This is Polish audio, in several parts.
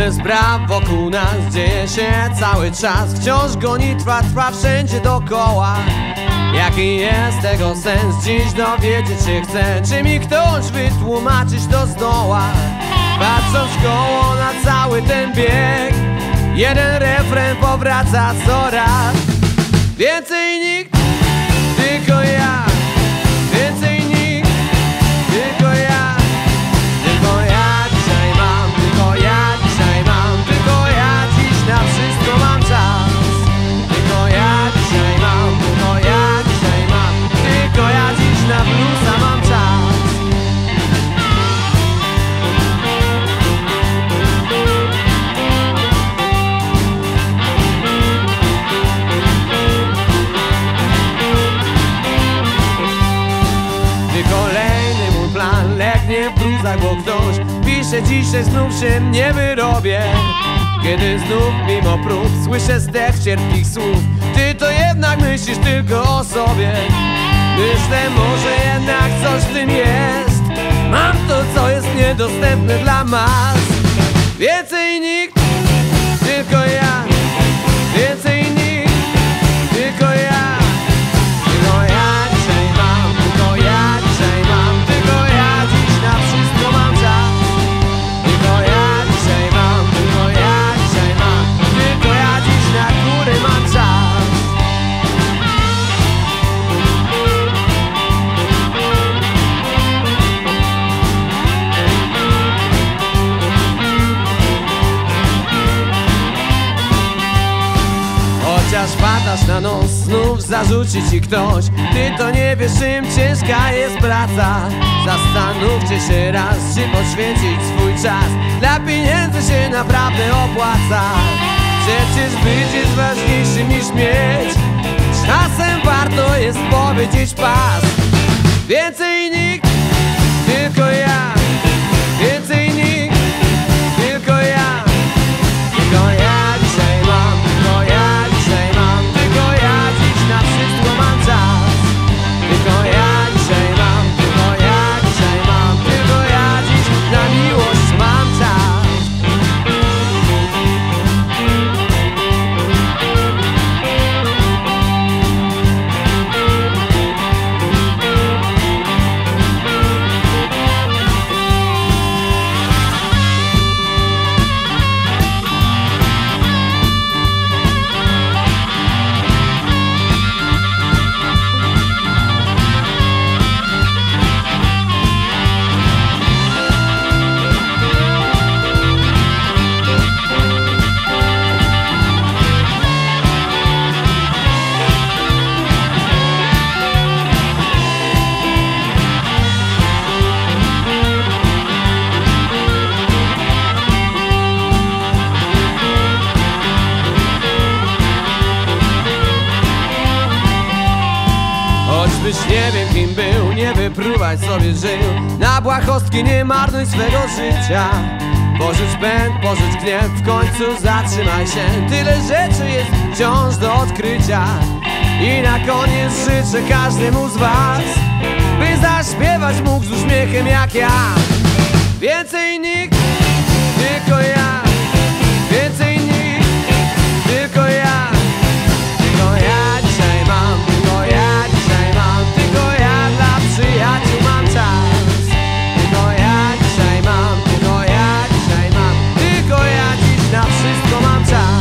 Tyle spraw wokół nas dzieje się cały czas. Wciąż gonitwa trwa wszędzie dookoła. Jaki jest tego sens? Dziś dowiedzieć się chcę. Czy mi ktoś wytłumaczyć to zdoła? Patrząc w koło na cały ten bieg, jeden refren powraca coraz. Więcej nikt, tylko ja. Więcej nikt, tylko ja. Tylko ja dzisiaj mam, tylko ja dzisiaj mam. Tylko ja dziś na wszystko mam czas. Tylko ja dzisiaj mam, tylko ja dzisiaj mam. Tylko ja dziś na bluesa mam czas. Kolejny mój plan legnie w gruzach, bo ktoś pisze dzisiaj znów się nie wyrobię. Kiedy znów mimo prób słyszę zdech cierpkich słów. Ty to jednak myślisz tylko o sobie. Myślę, może jednak coś w tym jest. Mam to, co jest niedostępne dla mas. Więcej nikt, tylko ja. Więcej nikt, tylko ja. Tylko ja dzisiaj mam, tylko ja dzisiaj mam. Tylko ja dziś na wszystko mam czas. Tylko ja dzisiaj mam, tylko ja dzisiaj mam. Tylko ja dziś na góry mam czas. Chociaż padasz na nos, znów zarzuci ci ktoś. Ty to nie wiesz, czym ciężka jest praca. Zastanówcie się raz, czy poświęcić swój czas. Dla pieniędzy się naprawdę opłaca. Przecież być jest ważniejszym niż mieć. Czasem warto jest powiedzieć pas. Więcej nikt, tylko ja. Więcej nikt, tylko ja. Tylko ja dzisiaj mam, tylko ja dzisiaj mam. Tylko ja dziś na wszystko mam czas. Tylko ja dzisiaj mam, tylko ja dzisiaj mam. Tylko ja dziś na miłość mam czas. Choćbyś nie wiem kim był, nie wypruwać sobie żył. Na błahostki nie marnuj swego życia. Porzuć pęd, porzuć gniew, w końcu zatrzymaj się. Tyle rzeczy jest wciąż do odkrycia. I na koniec życzę każdemu z was, by zaśpiewać mógł z uśmiechem jak ja. Więcej nikt, tylko ja. Więcej nikt, tylko ja. Tylko ja dzisiaj mam, tylko ja dzisiaj mam. Tylko ja dla przyjaciół mam czas. Tylko ja dzisiaj mam, tylko ja dzisiaj mam. Tylko ja dziś na wszystko mam czas.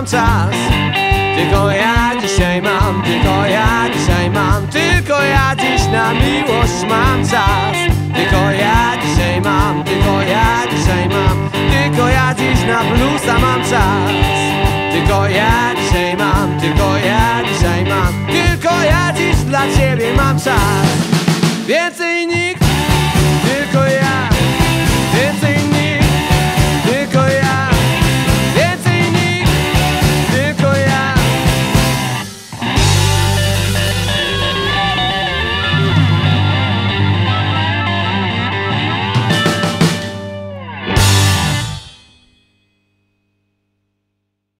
mam czas. Tylko ja dzisiaj mam, tylko ja dzisiaj mam, tylko ja dziś na miłość mam czas. Tylko ja dzisiaj mam, tylko ja dzisiaj mam, tylko ja dziś na bluesa mam czas. Tylko ja dzisiaj mam, tylko ja dzisiaj mam, tylko ja dziś dla ciebie mam czas. Więcej